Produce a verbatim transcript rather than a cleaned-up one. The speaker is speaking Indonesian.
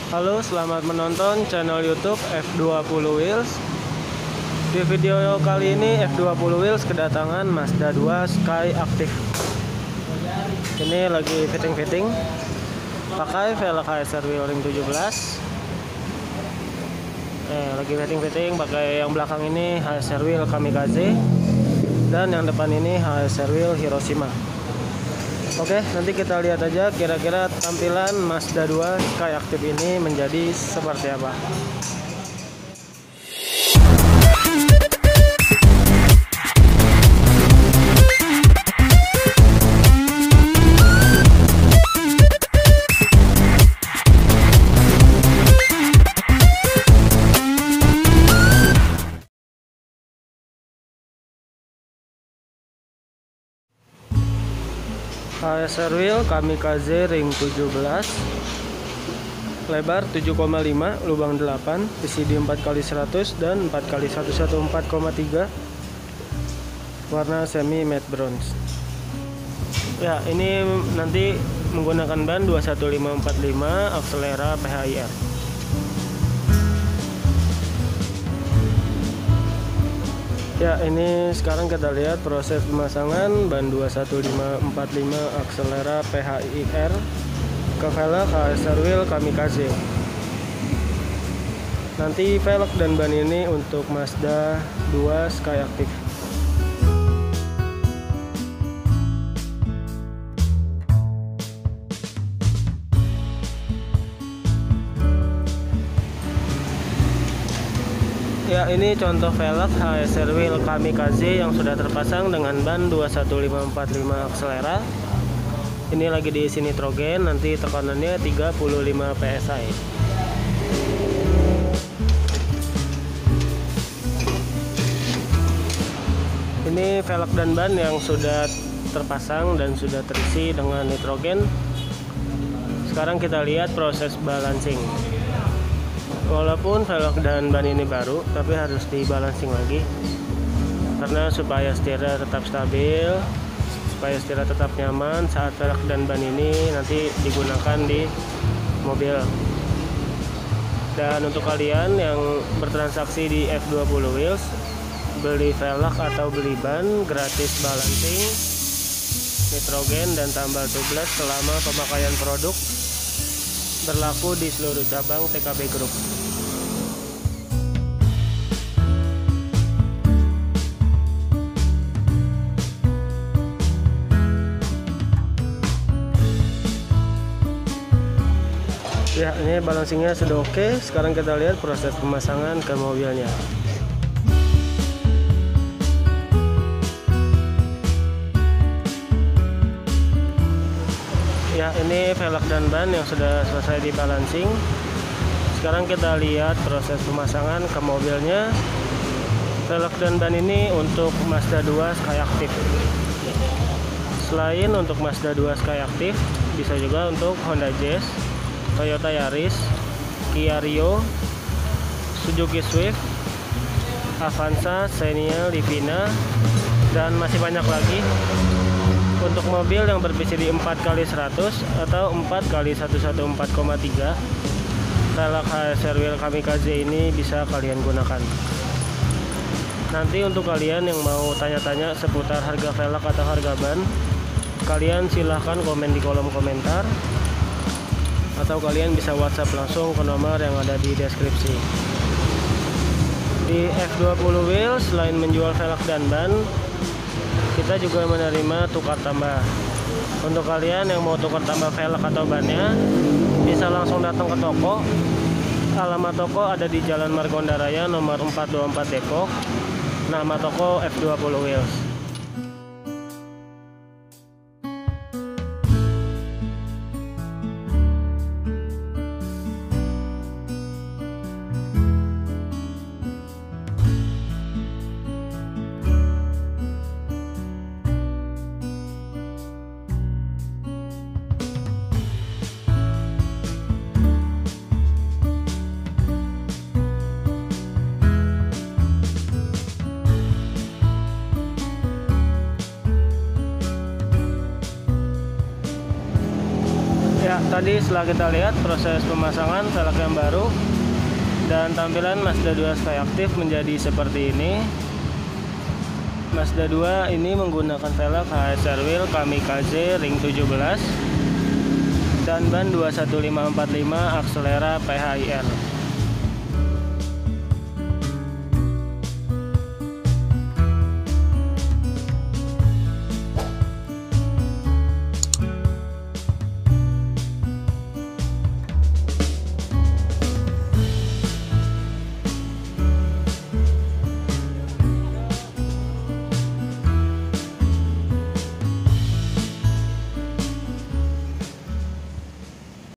Halo, selamat menonton channel YouTube F dua puluh Wheels. Di video kali ini F dua puluh Wheels kedatangan Mazda dua Sky Active. Ini lagi fitting-fitting pakai velg H S R wheel ring tujuh belas. Eh, lagi fitting-fitting pakai yang belakang ini H S R wheel Kamikaze dan yang depan ini H S R wheel Hiroshima. Oke, nanti kita lihat aja kira-kira tampilan Mazda dua Sky Active ini menjadi seperti apa. H S R wheel Kamikaze ring tujuh belas, lebar tujuh koma lima, lubang delapan, V C D empat kali seratus dan empat kali seratus empat koma tiga, warna semi matte bronze. Ya, ini nanti menggunakan ban dua satu lima empat lima, akselera P H I R. Ya, ini sekarang kita lihat proses pemasangan ban dua satu lima empat lima akselera P H I R ke velg H S R wheel Kamikaze. Nanti velg dan ban ini untuk Mazda dua Sky Active. Ya, ini contoh velg H S R wheel Kamikaze yang sudah terpasang dengan ban dua satu lima empat lima akselera. Ini lagi diisi nitrogen, nanti tekanannya tiga puluh lima P S I. Ini velg dan ban yang sudah terpasang dan sudah terisi dengan nitrogen. Sekarang kita lihat proses balancing. Walaupun velg dan ban ini baru, tapi harus dibalancing lagi karena supaya setirnya tetap stabil, supaya setirnya tetap nyaman saat velg dan ban ini nanti digunakan di mobil. Dan untuk kalian yang bertransaksi di F dua puluh Wheels, beli velg atau beli ban gratis balancing, nitrogen dan tambal tubeless selama pemakaian produk, berlaku di seluruh cabang T K B Group. Ya, ini balancingnya sudah oke. Sekarang kita lihat proses pemasangan ke mobilnya. Ya, ini velg dan ban yang sudah selesai dibalancing. Sekarang kita lihat proses pemasangan ke mobilnya. Velg dan ban ini untuk Mazda dua Sky Active. Selain untuk Mazda dua Sky Active, bisa juga untuk Honda Jazz, Toyota Yaris, Kia Rio, Suzuki Swift, Avanza, Xenia, Livina, dan masih banyak lagi. Untuk mobil yang bervisi di empat kali seratus atau empat kali seratus empat koma tiga, velg H S R wheel Kamikaze ini bisa kalian gunakan. Nanti untuk kalian yang mau tanya-tanya seputar harga velg atau harga ban, kalian silahkan komen di kolom komentar, atau kalian bisa WhatsApp langsung ke nomor yang ada di deskripsi. Di F dua puluh Wheels selain menjual velg dan ban, kita juga menerima tukar tambah. Untuk kalian yang mau tukar tambah velg atau bannya, bisa langsung datang ke toko. Alamat toko ada di Jalan Margonda Raya nomor empat dua empat Depok. Nama toko F dua puluh Wheels. Ya, tadi setelah kita lihat proses pemasangan velg yang baru dan tampilan Mazda dua Skyactiv menjadi seperti ini. Mazda dua ini menggunakan velg H S R Wheel Kamikaze ring tujuh belas dan ban dua satu lima empat lima Axelera P H I R.